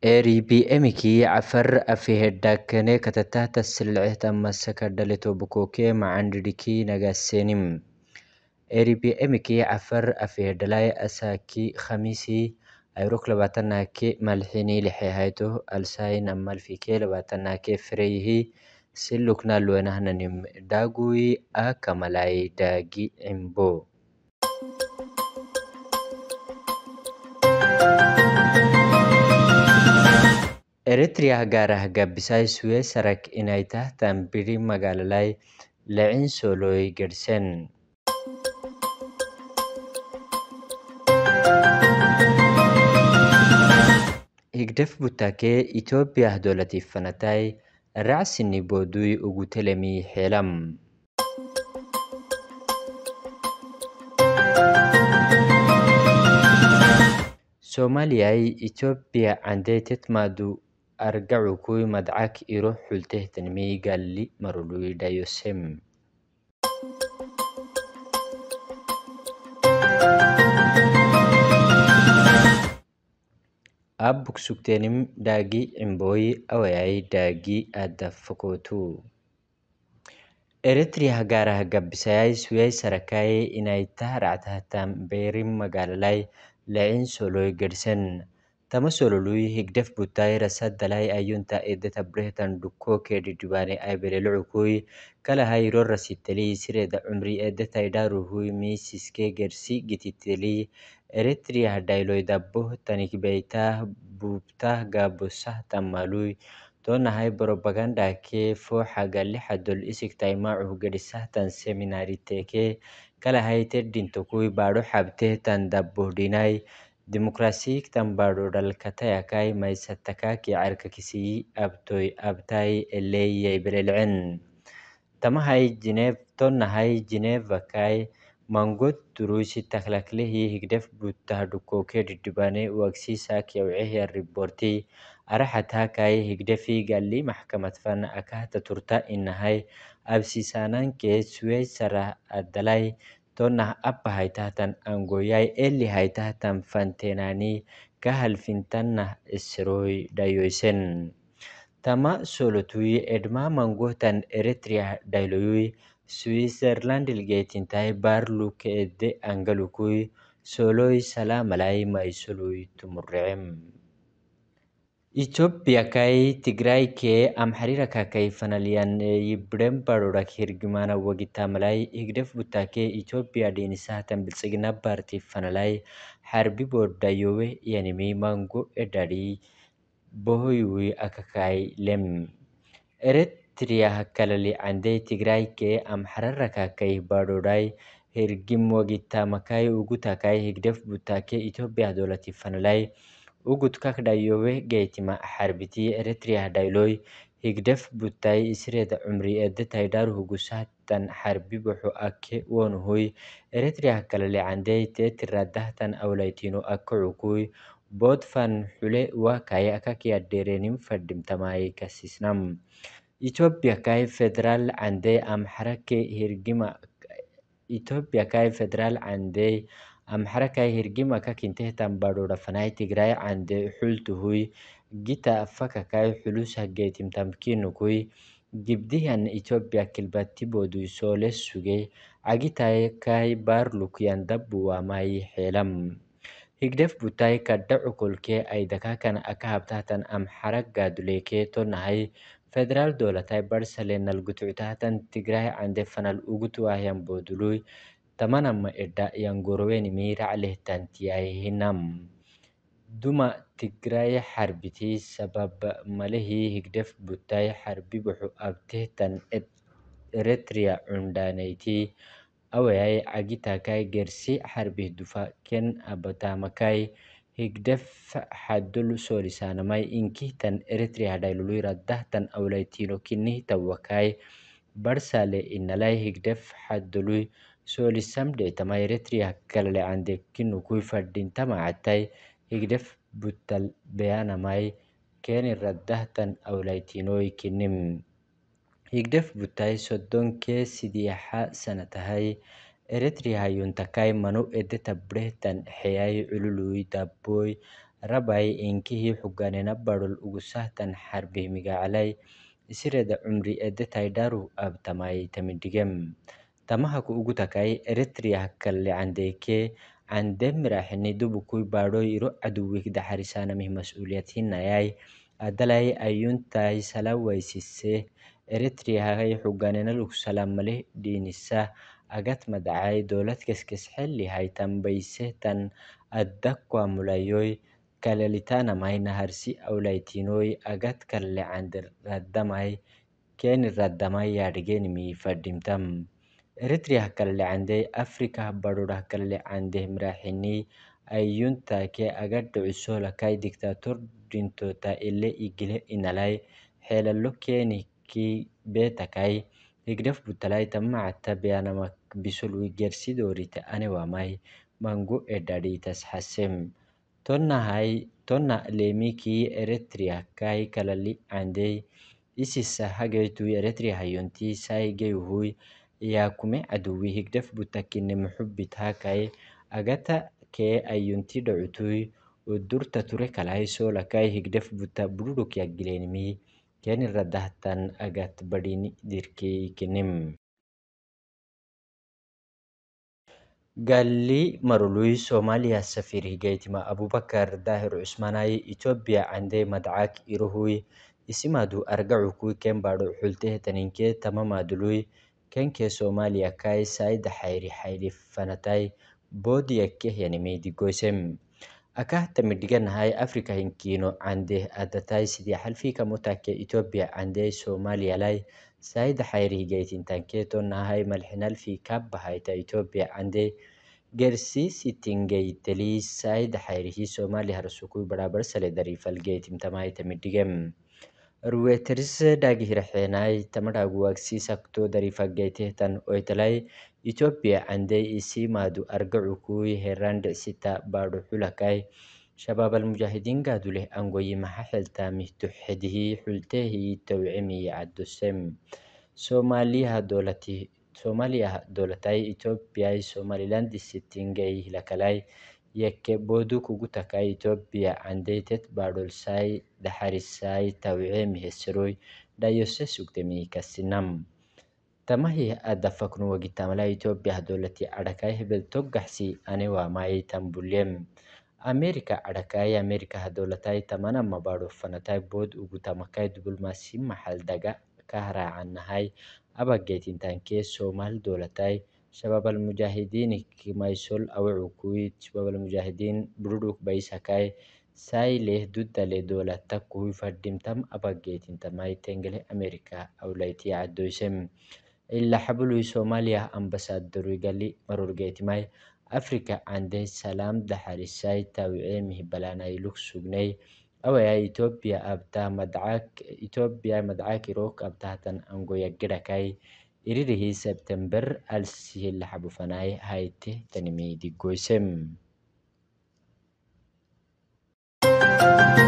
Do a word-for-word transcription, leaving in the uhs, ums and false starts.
EriPM kii cafar afihedakane katatata silceta masaka dalito bukoke macandidiki nagasenim. EriPM kii cafar afihedalay asaki khamisi ayrok labatanake malxini lixehayto alsayn amalfike labatanake freyhi silukna luenahnanim dagui akamalay dagi imbo. Eritrea garah gabisay suwe sarak inay tahtan biri magalalay lacin soloy gersen. Higdef butake Ethiopia dolati fanatay racini bodui ugu telemi helam. Somaliyay Ethiopia ande tetmadu argacu kuy madcak iro xulteh tanmi galli marului dayosem. Abuk suktenim dagi imboy awayay dagi ada fokotu. Eritrea garah gabisayay suway sarakay inay tahractahtam berim magalalay lacin soloy gersen. Tama solului higdef butay rasadalay ayunta edeta brehtan dukko kedi dubane ay belelcukuy kalahay iro rasiteli sireda umri edeta idaruhui misiske gersi gititeli Eritrea dailoy dabboh tanikbeytah bubtah gabosah tamalui tonahay propaganda ke foxa gali xadol isigtay macuh gedisah tan seminariteke kalahay teddintokuy bado xabteh tan dabboh dinay demokrasik tan bado dalkatayakay maysatakaki carkakisi abtoy abtay eleyay belelcen. Tamahay Geneve tonahay Geneva kay mangot turuisi taklaklehi higdef butah dukoke didibane wagsisa kiawcehe reporti araxatha kay higdefi gali maxkamad fan akahta turta inahay absisananke suway sarah adalay tonah apahay tahtan angoyay eli hay tahtan fantenani kahalfintanah isroy dayoysen. Tama solotui edma mangohtan Eritrea dailoyui Switzerland ilgetintay barluk edde angalukui soloy salamalay maisoloy tumurrem. Ethiopia kay Tigray ke amharira kakay fanalian yibrem barorak hirgimana wagitamalay higdef butake Ethiopia dinisahtan bilsigna barti fanalay harbi bodayowe yanimi mango edadi bohoyui akakay lem. Eritrea kalali ande Tigray ke amharara kakay baroray hirgim wagitamakay ugutakay higdef butake Ethiopia dolati fanalay ugut kakdayowe gaytima harbiti Eritrea dailoy higdef butay isreda umri edetay daruhu gusahtan harbi boxo ake wonuhuy Eritrea kalali ande tetiradahtan awlaytino akkucukuy bod fan xule wakay akaki aderenim fadimtamay kasisnam. Ethiopia kay federal ande amharake hirgima Ethiopia kay federal ande amharakay hirgima kakintehtan badora fanay Tigray ande xultuhuy gita fakakay xulus hageytim tamkinukui gibdihan Ethiopia kilbati boduy soles sugay agitay kay barluk yandabu wamay helam. Higdef butay kadda cukolke ay dakakan akahabtahtan amharak gaduleke tonahay federal dolatay barsalenal gutuctahtan Tigray ande fanal ugutuahyan bodului tamanama edda yangorowenimi raclehtan tiyayhinam. Duma Tigray harbiti sabab malehi higdef butay harbi boxo abtehtan Eritrea cundanayti awayay agitakay gersi harbih dufa ken abatamakay higdef xadul solisanamay inkihtan Eritrea dailului raddahtan awlaytino kinih tawakay barsale inalay higdef xadului solisam dhectamay Eritrea kalale ande kinukui fadintamacatay higdef butal beyanamay keni raddahtan awlaytinoy kinim. Higdef butay soddonke sidiyaxa sanatahay Eritrea yuntakay manu edeta brehtan xeyay culului dabboy rabay inkihii xuganena barul ugu sahtan xarbi migacalay isireda cumri edetay daru abtamay tamidigem tamaha ku ugu takay Eritrea kalle andeke ande miraxini dubukuy baadhoy iro caduwik daxarisanamih mas'uuliyad hinayay adalay ayuntay salawaysise Eritrea ay xuganena lugsalamale dinisa agat madacay dowlad keskes xilli hay tambayse tan addakwa mulayoy kalalitanamay naharsi awlaytinoy agat kalle ande raddamay keni raddamay yadhigenimi fadimtam Eritrea kalle ande Afrika badodah kalle ande miraxini ayunta ke agad dhucusola kay dictator dintota ile igile inalay xeelalo keni ki betakay higdaf butalay tamacata beanamak bisul gersidorite anewamay mangu edaditas xasem tonnahay tonna lemiki Eritrea kay kalali ande isisa hagaytu Eritrea hayunti saygayuhuy yakume caduwi higdaf butakine muxubbit hakay agata ke ayunti dhacutuy udurta ture kalay solakay higdaf buta bududuk yaggilenimi keni radahtan agat badini dirki kinim galli marului Somalia safir higaytima Abubakar Dahir Usmanay Ethiopia ande madcak iruhuy isimadu argacukuy ken bado xulteh taninke tamamadului kenke Somalia kay sayda xayri xayli fanatay bodiyakkeh yanimi digoysem akah tamidganahay Afrika hinkino ande adatay sidii xalfika mutake Ethiopia ande Somalia lay sayda xayri higaytintanke tonnahay malxinalfi kabahayta Ethiopia ande gersi sitingayteli sayda xayrihi Somalia harsukuy barabarsale darifal gaytimtamay tamidigem Reuters dhagihiraxenay tamadagu wagsi sakto darifagaytehtan oytalay Ethiopia ande isimadu argacukuy heran dhicsita bado xulakay shabab almujahidin gaduleh angoyi maxa xeltamih tuxedihi xultehi tawcimi caddosem Somaliha dowlati Somalia dowlatay Ethiopia Somaliland sitingay hilakalay yakke bodu kugu takay Ethiopia ande tet badol say daxarisay tawcemi heseroy dayose sugtemi kasinam tamahi adafaknu wagitamala Ethiopia dowlati adakay hebel toggaxsi anewamay tambulem Amerika adakay Amerika dowlatay tamana mabado fanatay bod ugu tamakay diblomaasi maxal daga kaharacanahay abagaytintanke Somal dowlatay shabab almujahidin kimaysol awacukuy shabab almujahidin bududuk baysakay sayleh dudale dowlata kuy fadimtam abagaytintamay tengele Amerika awlayti caddoysem ila xabului Somalia ambasadorui gali marurgaytimay Afrika ande salam daxarisay tawcemih balanay lug sugnay awaya Ethiopia abta madcak Ethiopia madcak irok abtahtan angoyagedakay iririhi September alsihila xabufanay hayte tanimi digoysem